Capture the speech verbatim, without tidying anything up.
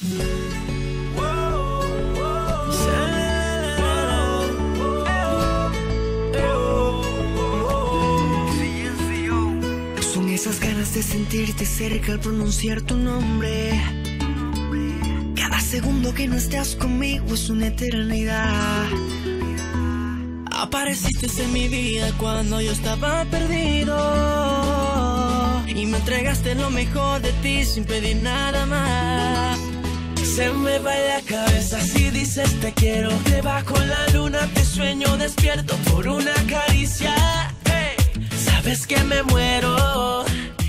Son esas ganas de sentirte cerca al pronunciar tu nombre. Cada segundo que no estás conmigo es una eternidad. Apareciste en mi vida cuando yo estaba perdido y me entregaste lo mejor de ti sin pedir nada más. Se me va la cabeza si dices te quiero. Debajo la luna te sueño despierto por una caricia. Hey, sabes que me muero